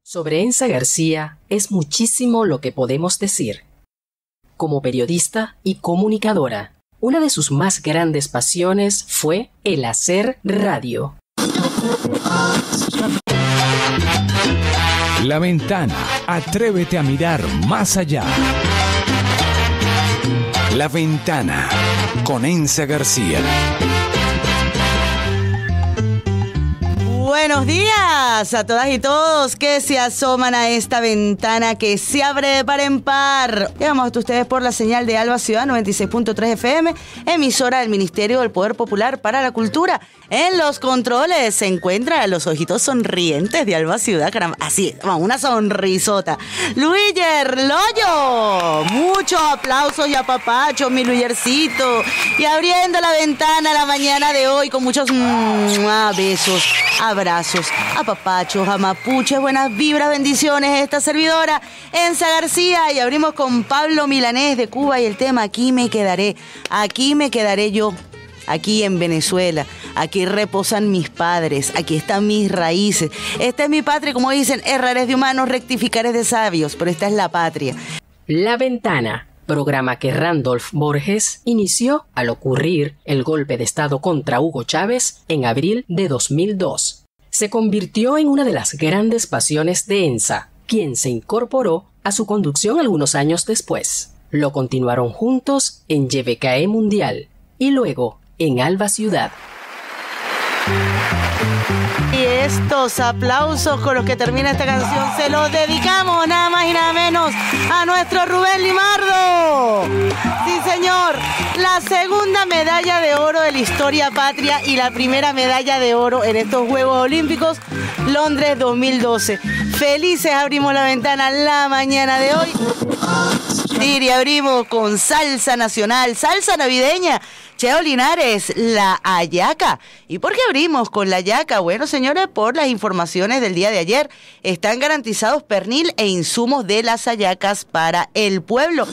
Sobre Ensa García es muchísimo lo que podemos decir. Como periodista y comunicadora, una de sus más grandes pasiones fue el hacer radio. La Ventana. Atrévete a mirar más allá. La Ventana con Ensa García. Buenos días a todas y todos que se asoman a esta ventana que se abre de par en par. Llegamos a ustedes por la señal de Alba Ciudad 96.3 FM, emisora del Ministerio del Poder Popular para la Cultura. En los controles se encuentran los ojitos sonrientes de Alba Ciudad, caramba, así, una sonrisota. Luiger Loyo, muchos aplausos y apapachos, mi Luigercito. Y abriendo la ventana la mañana de hoy con muchos besos, abrazos, apapachos, amapuches, buenas vibras, bendiciones. Esta servidora, Ensa García, y abrimos con Pablo Milanés de Cuba y el tema Aquí me quedaré yo. Aquí en Venezuela, aquí reposan mis padres, aquí están mis raíces. Esta es mi patria, como dicen, errar es de humanos, rectificar es de sabios, pero esta es la patria. La Ventana, programa que Randolph Borges inició al ocurrir el golpe de Estado contra Hugo Chávez en abril de 2002. Se convirtió en una de las grandes pasiones de Ensa, quien se incorporó a su conducción algunos años después. Lo continuaron juntos en YBKE Mundial y luego en Alba Ciudad. Y estos aplausos con los que termina esta canción se los dedicamos nada más y nada menos a nuestro Rubén Limardo. Sí, señor, la segunda medalla de oro de la historia patria y la primera medalla de oro en estos Juegos Olímpicos Londres 2012. Felices abrimos la ventana la mañana de hoy. Y abrimos con salsa nacional, salsa navideña. Cheo Linares, la hallaca. ¿Y por qué abrimos con la hallaca? Bueno, señores, por las informaciones del día de ayer, están garantizados pernil e insumos de las hallacas para el pueblo.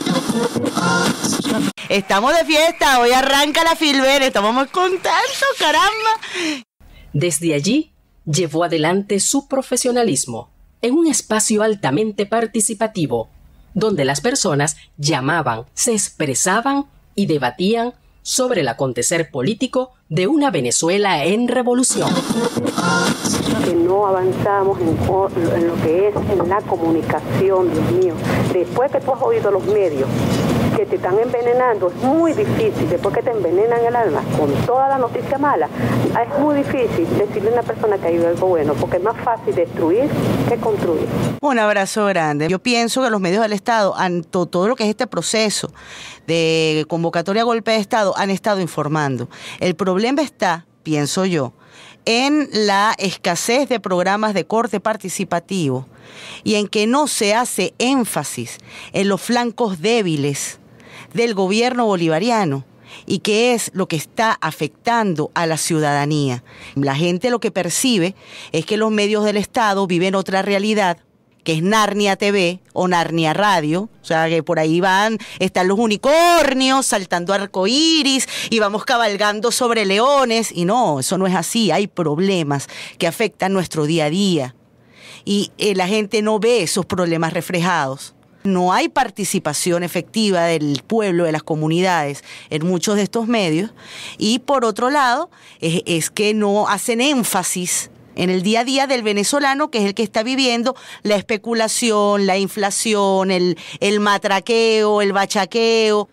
Estamos de fiesta, hoy arranca la Filber, estamos muy contentos, caramba. Desde allí, llevó adelante su profesionalismo en un espacio altamente participativo, donde las personas llamaban, se expresaban y debatían sobre el acontecer político de una Venezuela en revolución. Que no avanzamos en lo que es en la comunicación, Dios mío. Después que tú has oído los medios que te están envenenando, es muy difícil, después que te envenenan el alma con toda la noticia mala, es muy difícil decirle a una persona que ha ido algo bueno, porque es más fácil destruir que construir. Un abrazo grande. Yo pienso que los medios del Estado, todo lo que es este proceso de convocatoria a golpe de Estado, han estado informando. El problema está, pienso yo, en la escasez de programas de corte participativo y en que no se hace énfasis en los flancos débiles del gobierno bolivariano y que es lo que está afectando a la ciudadanía. La gente lo que percibe es que los medios del Estado viven otra realidad, que es Narnia TV o Narnia Radio, o sea que por ahí están los unicornios saltando arcoíris y vamos cabalgando sobre leones, y no, eso no es así, hay problemas que afectan nuestro día a día y la gente no ve esos problemas reflejados. No hay participación efectiva del pueblo, de las comunidades en muchos de estos medios, y por otro lado es que no hacen énfasis en el día a día del venezolano, que es el que está viviendo la especulación, la inflación, el matraqueo, el bachaqueo.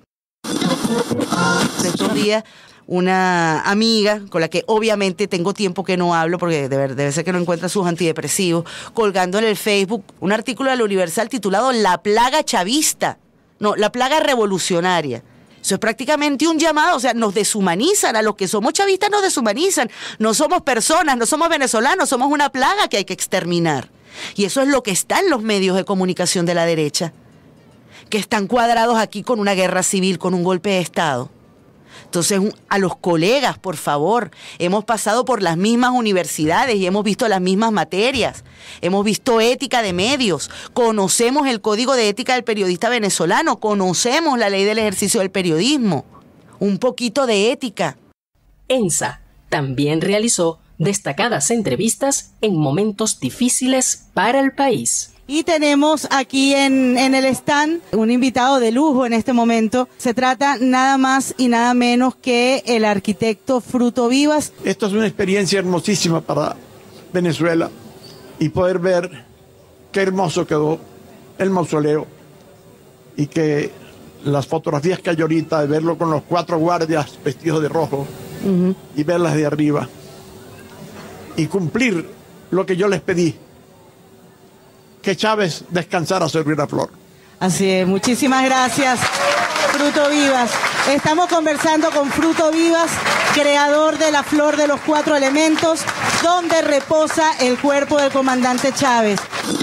Estos días, una amiga con la que obviamente tengo tiempo que no hablo, porque debe ser que no encuentra sus antidepresivos, colgando en el Facebook un artículo de La Universal titulado La plaga chavista, no, la plaga revolucionaria. Eso es prácticamente un llamado, o sea, nos deshumanizan, a los que somos chavistas nos deshumanizan, no somos personas, no somos venezolanos, somos una plaga que hay que exterminar. Y eso es lo que está en los medios de comunicación de la derecha, que están cuadrados aquí con una guerra civil, con un golpe de Estado. Entonces, a los colegas, por favor, hemos pasado por las mismas universidades y hemos visto las mismas materias, hemos visto ética de medios, conocemos el Código de Ética del Periodista Venezolano, conocemos la ley del ejercicio del periodismo, un poquito de ética. Ensa también realizó destacadas entrevistas en momentos difíciles para el país. Y tenemos aquí en el stand un invitado de lujo en este momento. Se trata nada más y nada menos que el arquitecto Fruto Vivas. Esto es una experiencia hermosísima para Venezuela y poder ver qué hermoso quedó el mausoleo y que las fotografías que hay ahorita, de verlo con los 4 guardias vestidos de rojo y verlas de arriba y cumplir lo que yo les pedí, que Chávez descansara sobre una flor. Así es, muchísimas gracias, Fruto Vivas. Estamos conversando con Fruto Vivas, creador de la Flor de los 4 Elementos, donde reposa el cuerpo del comandante Chávez.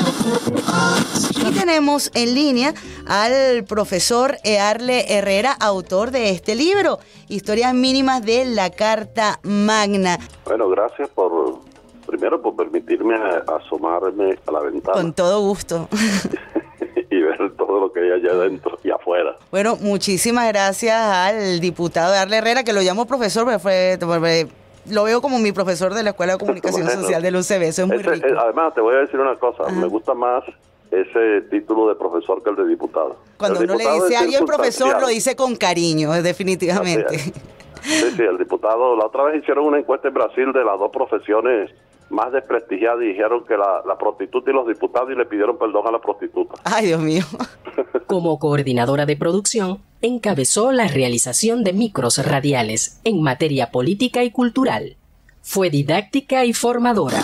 Y tenemos en línea al profesor Earle Herrera, autor de este libro, Historias mínimas de la Carta Magna. Bueno, gracias primero por permitirme asomarme a la ventana. Con todo gusto. Y ver todo lo que hay allá adentro y afuera. Bueno, muchísimas gracias al diputado Earle Herrera, que lo llamo profesor, porque lo veo como mi profesor de la Escuela de Comunicación Social del UCB. Eso es muy rico. Además, te voy a decir una cosa. Me gusta más ese título de profesor que el de diputado. Cuando uno le dice a alguien profesor, lo dice con cariño, definitivamente. Sí, el diputado. La otra vez hicieron una encuesta en Brasil de las 2 profesiones más desprestigiadas y dijeron que la prostituta y los diputados, y le pidieron perdón a la prostituta. Ay, Dios mío. Como coordinadora de producción, encabezó la realización de micros radiales en materia política y cultural. Fue didáctica y formadora.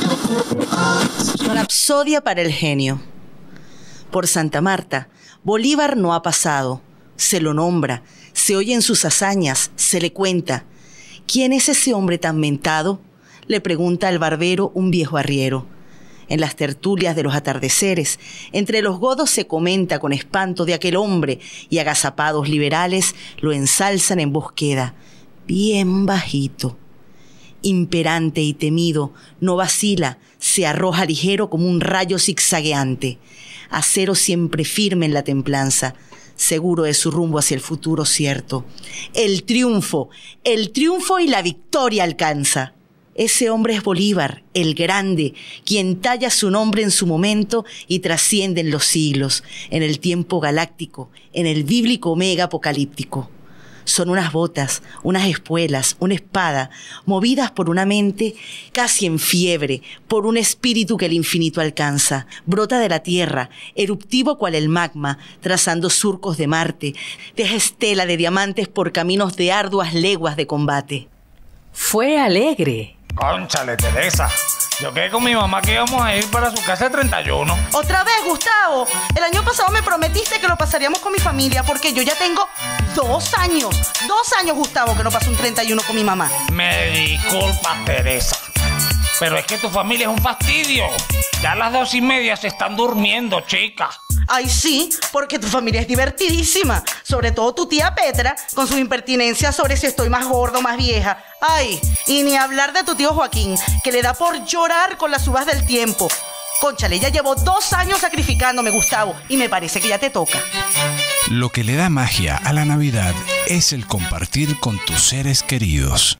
Rapsodia para el genio. Por Santa Marta, Bolívar no ha pasado. Se lo nombra, se oyen sus hazañas, se le cuenta. ¿Quién es ese hombre tan mentado?, le pregunta al barbero un viejo arriero. En las tertulias de los atardeceres, entre los godos se comenta con espanto de aquel hombre, y agazapados liberales lo ensalzan en voz queda, bien bajito. Imperante y temido, no vacila, se arroja ligero como un rayo zigzagueante. Acero siempre firme en la templanza, seguro de su rumbo hacia el futuro cierto. El triunfo y la victoria alcanza. Ese hombre es Bolívar, el grande, quien talla su nombre en su momento y trasciende en los siglos, en el tiempo galáctico, en el bíblico omega apocalíptico. Son unas botas, unas espuelas, una espada, movidas por una mente casi en fiebre, por un espíritu que el infinito alcanza. Brota de la tierra, eruptivo cual el magma, trazando surcos de Marte, deja estela de diamantes por caminos de arduas leguas de combate. Fue alegre. Cónchale, Teresa. Yo quedé con mi mamá que íbamos a ir para su casa el 31. Otra vez, Gustavo. El año pasado me prometiste que lo pasaríamos con mi familia, porque yo ya tengo 2 años. 2 años, Gustavo, que no paso un 31 con mi mamá. Me disculpas, Teresa, pero es que tu familia es un fastidio. Ya a las 2:30 se están durmiendo, chica. Ay, sí, porque tu familia es divertidísima. Sobre todo tu tía Petra, con sus impertinencias sobre si estoy más gordo o más vieja. Ay, y ni hablar de tu tío Joaquín, que le da por llorar con las uvas del tiempo. Cónchale, ya llevo 2 años sacrificándome, Gustavo, y me parece que ya te toca. Lo que le da magia a la Navidad es el compartir con tus seres queridos.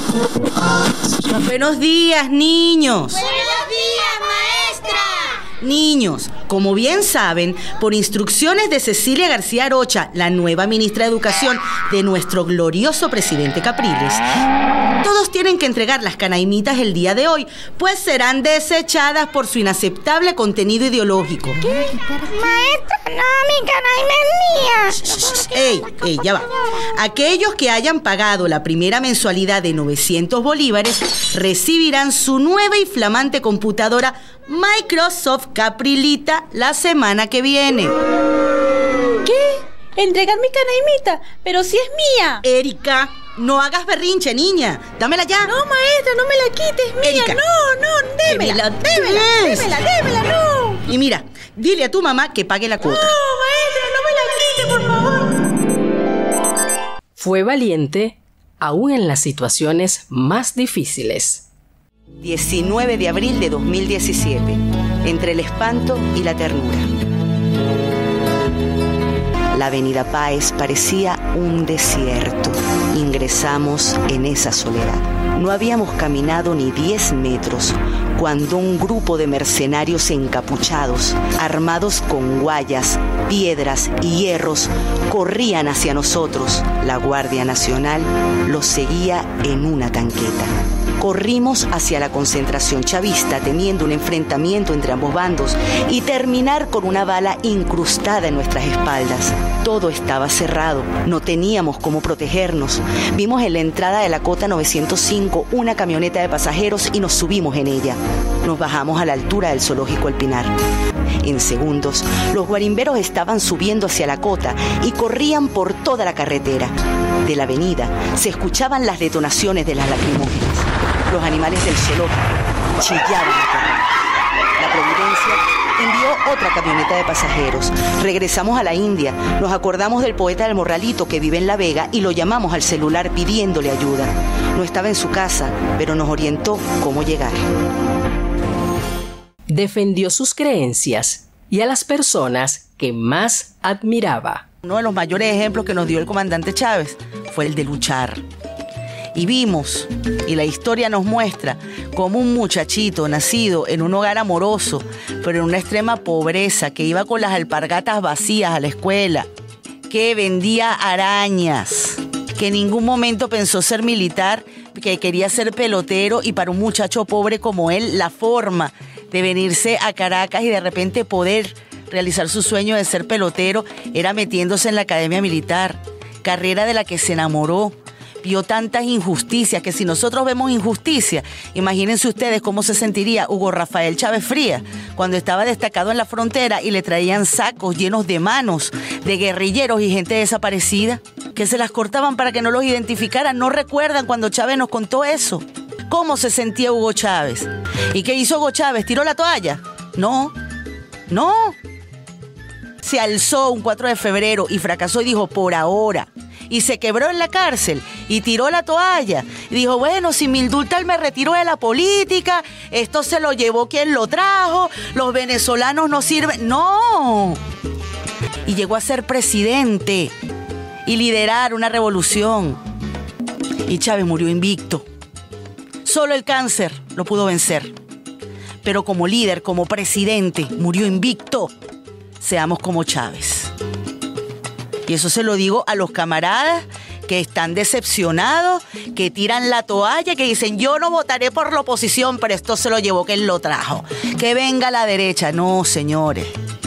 Buenos días, niños. ¡Buenos días, maestra! Niños, como bien saben, por instrucciones de Cecilia García Arocha, la nueva ministra de Educación de nuestro glorioso presidente Capriles, todos tienen que entregar las canaimitas el día de hoy, pues serán desechadas por su inaceptable contenido ideológico. ¿Qué? Maestra, no, mi canaima es mía. Ey, ya va. Aquellos que hayan pagado la primera mensualidad de 900 bolívares recibirán su nueva y flamante computadora Microsoft Caprilita la semana que viene. ¿Qué? ¿Entregar mi canaimita? Pero si es mía. Erika, no hagas berrinche, niña. Dámela ya. No, maestra, no me la quites, mía. Erika. No, démela, démela, no. Y mira, dile a tu mamá que pague la cuota. No, maestra, no me la quite, por favor. Fue valiente aún en las situaciones más difíciles. 19 de abril de 2017, entre el espanto y la ternura. La avenida Páez parecía un desierto. Ingresamos en esa soledad. No habíamos caminado ni 10 metros cuando un grupo de mercenarios encapuchados, armados con guayas, piedras y hierros, corrían hacia nosotros. La Guardia Nacional los seguía en una tanqueta. Corrimos hacia la concentración chavista temiendo un enfrentamiento entre ambos bandos y terminar con una bala incrustada en nuestras espaldas. Todo estaba cerrado, no teníamos cómo protegernos. Vimos en la entrada de la Cota 905 una camioneta de pasajeros y nos subimos en ella. Nos bajamos a la altura del Zoológico El Pinar. En segundos, los guarimberos estaban subiendo hacia la Cota y corrían por toda la carretera. De la avenida se escuchaban las detonaciones de las lacrimógenas. Los animales del zoológico chillaban a correr. La Providencia envió otra camioneta de pasajeros. Regresamos a la India. Nos acordamos del poeta del Morralito que vive en La Vega y lo llamamos al celular pidiéndole ayuda. No estaba en su casa, pero nos orientó cómo llegar. Defendió sus creencias y a las personas que más admiraba. Uno de los mayores ejemplos que nos dio el comandante Chávez fue el de luchar. Y vimos, y la historia nos muestra, cómo un muchachito nacido en un hogar amoroso, pero en una extrema pobreza, que iba con las alpargatas vacías a la escuela, que vendía arañas, que en ningún momento pensó ser militar, que quería ser pelotero, y para un muchacho pobre como él, la forma de venirse a Caracas y de repente poder realizar su sueño de ser pelotero era metiéndose en la academia militar, carrera de la que se enamoró. Vio tantas injusticias que si nosotros vemos injusticia, imagínense ustedes cómo se sentiría Hugo Rafael Chávez Frías cuando estaba destacado en la frontera y le traían sacos llenos de manos de guerrilleros y gente desaparecida que se las cortaban para que no los identificaran. ¿No recuerdan cuando Chávez nos contó eso? ¿Cómo se sentía Hugo Chávez? ¿Y qué hizo Hugo Chávez? ¿Tiró la toalla? No. Se alzó un 4 de febrero y fracasó y dijo, por ahora. Y se quebró en la cárcel y tiró la toalla. Y dijo, bueno, si me indultan me retiro de la política, esto se lo llevó quien lo trajo, los venezolanos no sirven. ¡No! Y llegó a ser presidente y liderar una revolución. Y Chávez murió invicto. Solo el cáncer lo pudo vencer. Pero como líder, como presidente, murió invicto. Seamos como Chávez. Y eso se lo digo a los camaradas que están decepcionados, que tiran la toalla, que dicen, yo no votaré por la oposición, pero esto se lo llevó quien lo trajo. Que venga la derecha. No, señores.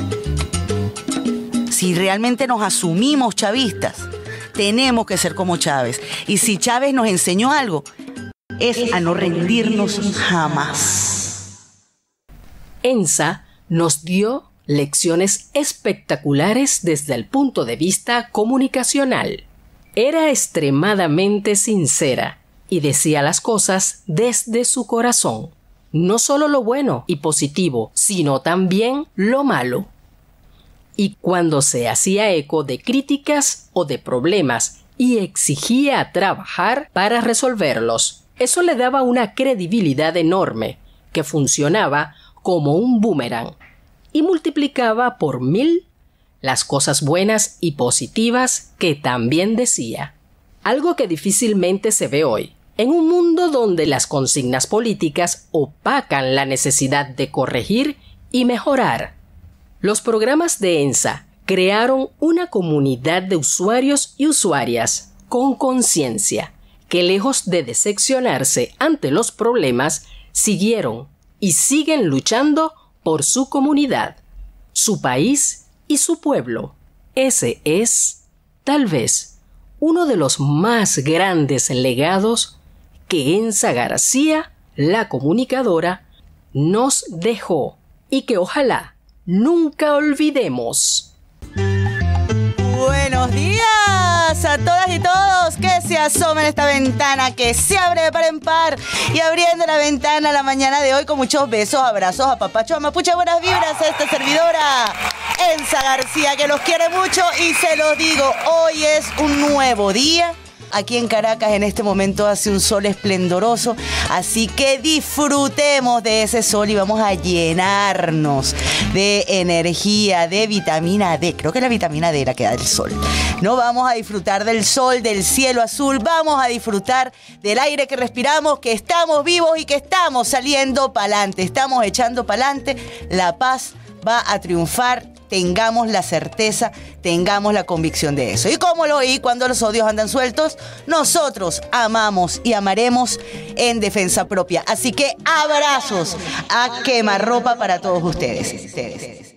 Si realmente nos asumimos chavistas, tenemos que ser como Chávez. Y si Chávez nos enseñó algo, es a no rendirnos jamás. ENSA nos dio lecciones espectaculares desde el punto de vista comunicacional. Era extremadamente sincera y decía las cosas desde su corazón. No solo lo bueno y positivo, sino también lo malo. Y cuando se hacía eco de críticas o de problemas y exigía trabajar para resolverlos, eso le daba una credibilidad enorme que funcionaba como un boomerang y multiplicaba por 1000 las cosas buenas y positivas que también decía. Algo que difícilmente se ve hoy, en un mundo donde las consignas políticas opacan la necesidad de corregir y mejorar. Los programas de ENSA crearon una comunidad de usuarios y usuarias con conciencia, que lejos de decepcionarse ante los problemas, siguieron y siguen luchando por su comunidad, su país y su pueblo. Ese es, tal vez, uno de los más grandes legados que ENSA García, la comunicadora, nos dejó y que ojalá nunca olvidemos. Buenos días a todas y todos que se asomen a esta ventana que se abre de par en par, y abriendo la ventana la mañana de hoy con muchos besos, abrazos, apapachos, mapuche, buenas vibras a esta servidora ENSA García, que los quiere mucho, y se los digo, hoy es un nuevo día. Aquí en Caracas en este momento hace un sol esplendoroso, así que disfrutemos de ese sol y vamos a llenarnos de energía, de vitamina D. Creo que la vitamina D la que da el sol. No vamos a disfrutar del sol, del cielo azul, vamos a disfrutar del aire que respiramos, que estamos vivos y que estamos saliendo para adelante, estamos echando para adelante. La paz va a triunfar, tengamos la certeza, tengamos la convicción de eso. Y como lo oí, cuando los odios andan sueltos, nosotros amamos y amaremos en defensa propia. Así que abrazos a quemarropa para todos ustedes.